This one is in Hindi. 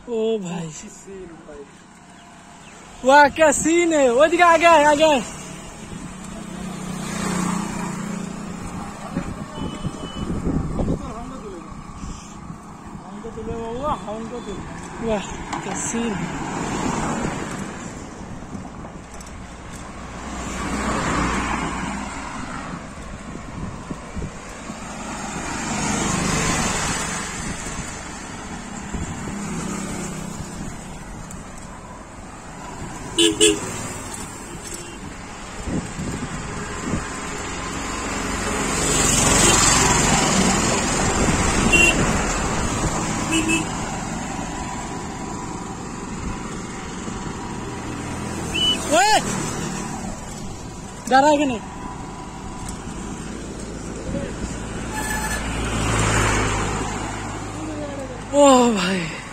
ओ भाई वाह क्या सीन है। वो दिखा आ गया आ गया। वाह क्या सीन है। डरा है कि नहीं? ओह भाई